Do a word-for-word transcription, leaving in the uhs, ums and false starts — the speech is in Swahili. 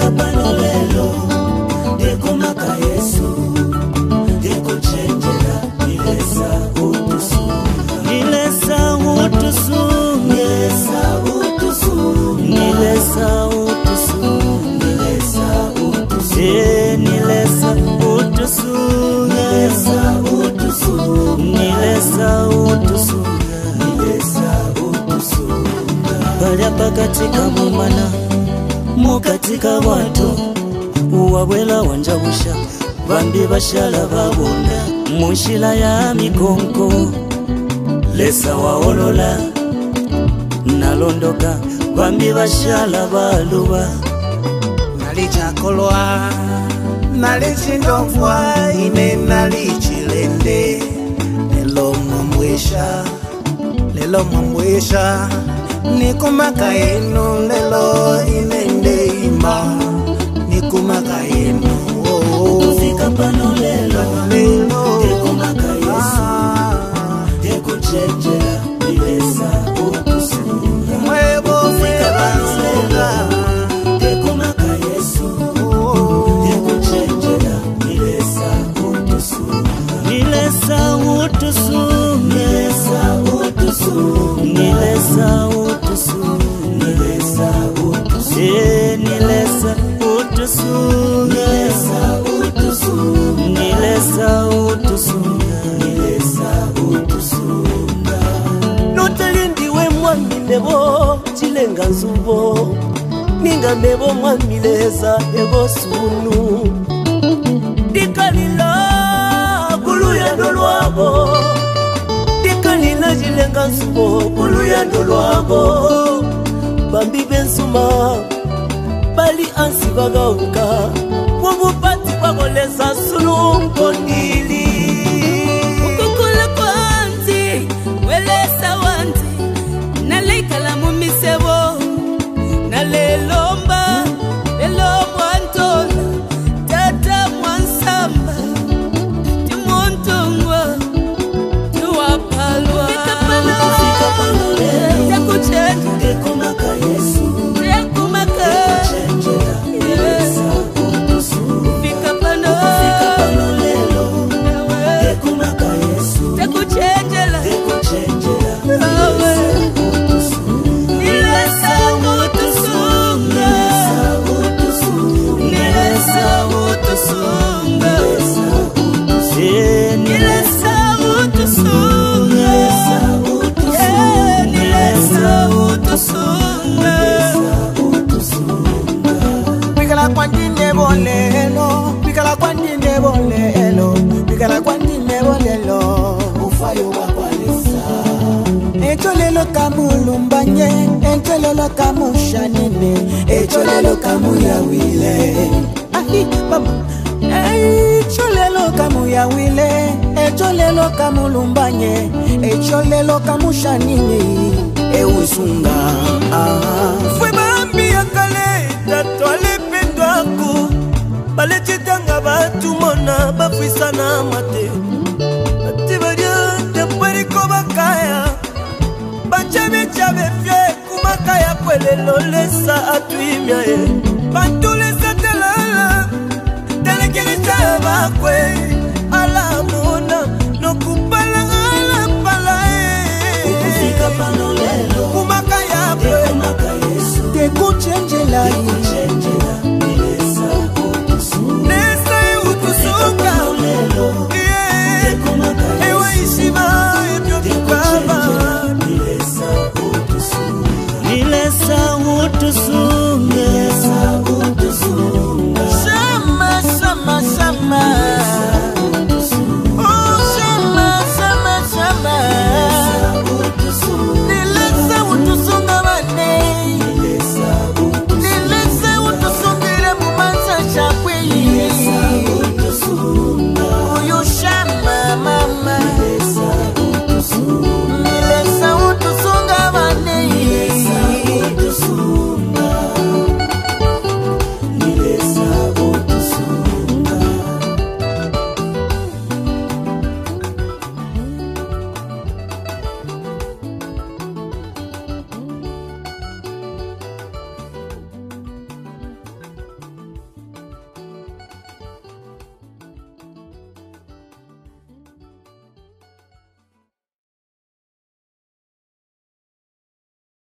Kufika pano lelo Dekumaka Yesu Dekuchenjera Nilesa utusunga Nilesa utusunga Nilesa utusunga Nilesa utusunga Nilesa utusunga Nilesa utusunga Nilesa utusunga Nilesa utusunga Nilesa utusunga Balya pakatika mumana Mukatika watu Uwabwela wanjabusha Bambi bashala babonda Munshila ya mikonko Lesa waolola Nalondoka Bambi bashala baluba Nalichakolwa Nalichindofwa Ine nalichilende Lelo mwamwesha Lelo mwamwesha Nikumaka yenu Lelo inende ima Nikumaka yenu Kufika pano lelo Dekumaka Yesu Dekuchenjera Nilesa utusunga Kufika pano lelo Dekumaka Yesu Dekuchenjera Nilesa utusunga Nilesa utusunga Nilesa utusunga Nilesa utusunga Nilesa utusunga Nilesa utusunga Nilesa utusunga Nilesa utusunga Nilesa utusunga Notelindiwe mwami nebo Chilenga nzubo Ninga nebo mwami leza ebo sunu Dikalila Kulu ya ndolwabo Dikalila chilenga nzubo Kulu ya ndolwabo Bambi bensuma Bali ansi bagauka Wabupati bagoleza sunu mpondili Ukukula kwa anti Welesa wanti Naleika la mumisebo Nalelomba Lelo mwantola Tata mwansamba Timontongwa Tuwapalwa Kufika pano lelo Dekuchenjera Dekumaka Yesu Dekumaka Dekuchenjera Nilesa utusunga Kufika pano Kufika pano lelo Dekumaka Yesu Dekuchenjera Dekuchenjera Nilesa utusunga Nilesa utusunga Nilesa utusunga Nilesa utusunga Nilesa utusunga Bigala kwandine bolelo Bigala kwandine bolelo Bigala kwandine bolelo Ufayo bakwalisa Echolelo kamulumbanye Echolelo kamushanine Echolelo kamuyawile Ahi baba Echolelo kamuyawile Echolelo kamulumbanye Echolelo kamushanine Eusunga Fwe bambi yakale Tatwale pendwaku Bale chitanga batu mona Bafwisana mate Atibadia Tepueriko bakaya Banchabe chabe fye Kumakaya kwelelo lesa atuimya ye Bantulesa telala Telekelesa bakwe Ala mona Nokupala ala pala ye Kufika pano lelo Kumakaya kwe Dekumaka Yesu Dekuchenjera Dekuchenjera Nilesa utusunga Nesa utusunga lelo Dekumaka Yesu Ewa ishima ebyo tukaba Nilesa utusunga Nilesa utusunga Nilesa utusunga Sama sama sama